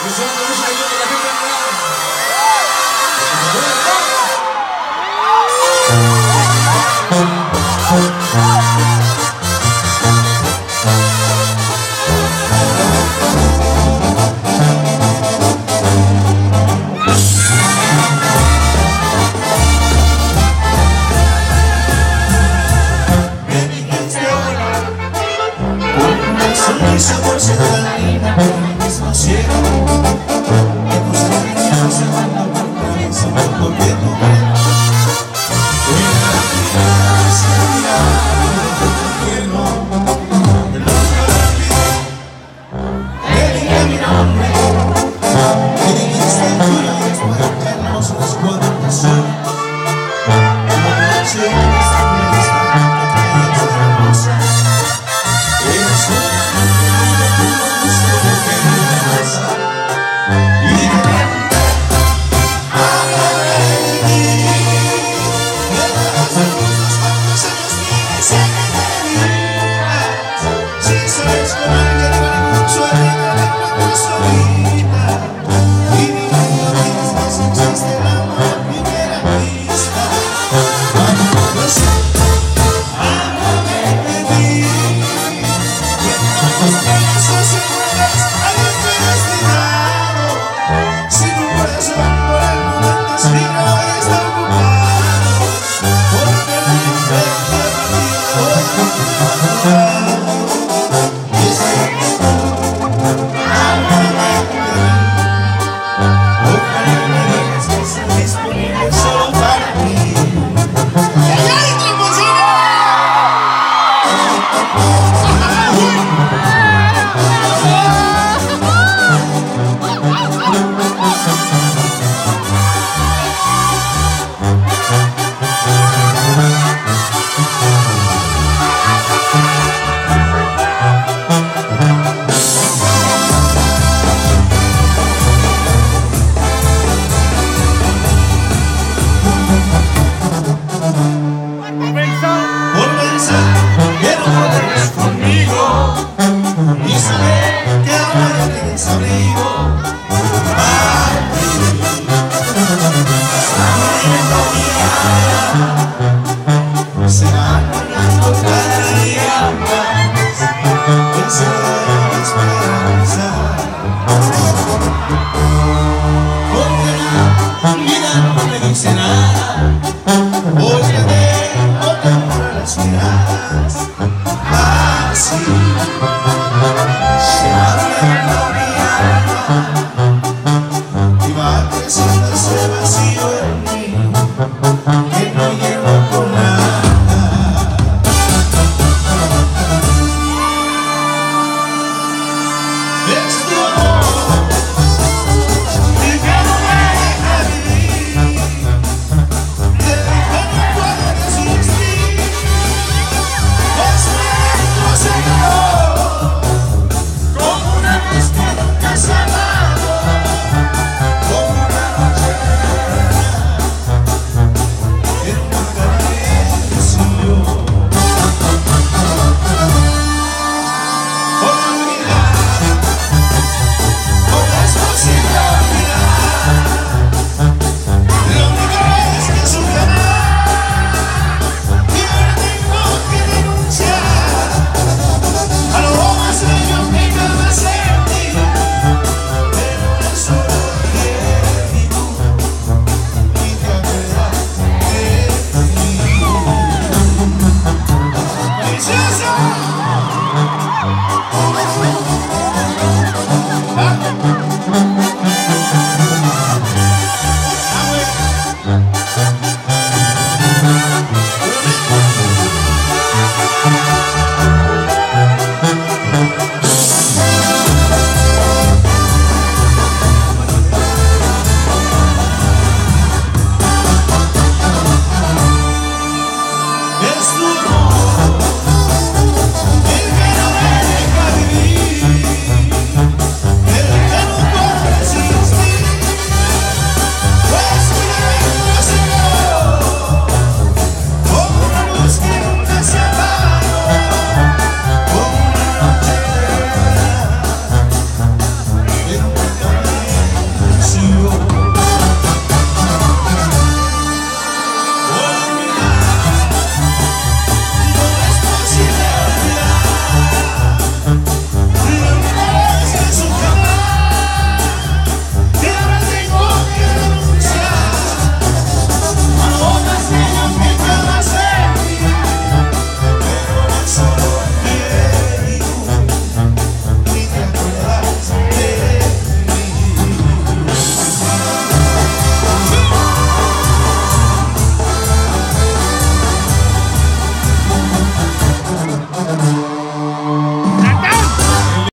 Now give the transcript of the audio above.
Deseando mucha ayuda a la gente de sonrisa por ser tan linda por el mismo cielo, que tus anillos se van por cabeza porque tu pelo era la mirada hacia el cielo. El otro la pidió, le dije mi nombre, y dijiste tuyo y después de hermosos corazones. Como noche de esta fiesta que traías de hermosa, eres una